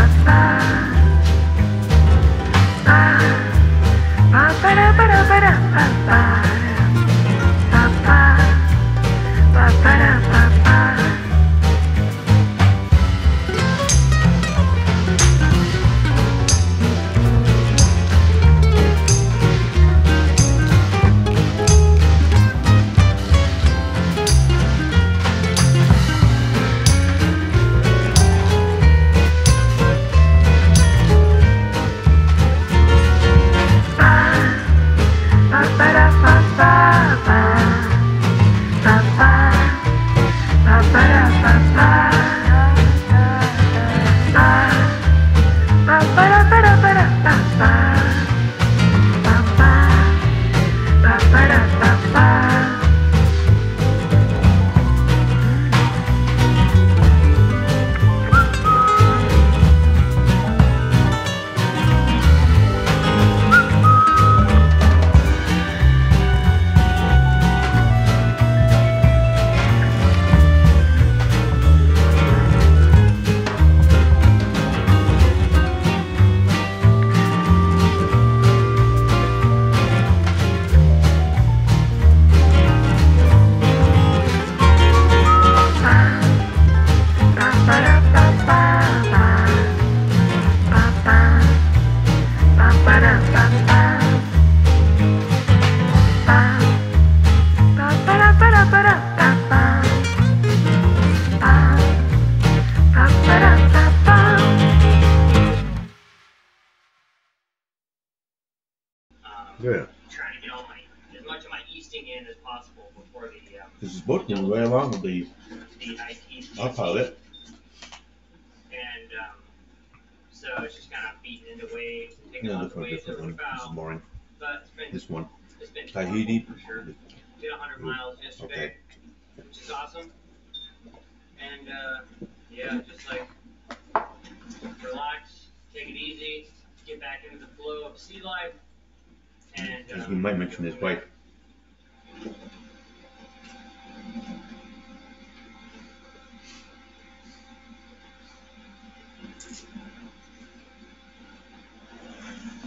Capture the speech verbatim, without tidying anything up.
Yeah. Trying to get all my as much of my easting in as possible before the um, This is working right along with the the I T autopilot. And um, so it's just kind of beating into waves and taking Yeah, lots this of one, waves different over one. the This is bow. boring. But it's been This one. it's been Tahiti. for sure. Did one hundred miles yesterday, Okay. which is awesome. And uh, yeah, just like relax, take it easy, get back into the flow of sea life. And As um, we might mention his wife.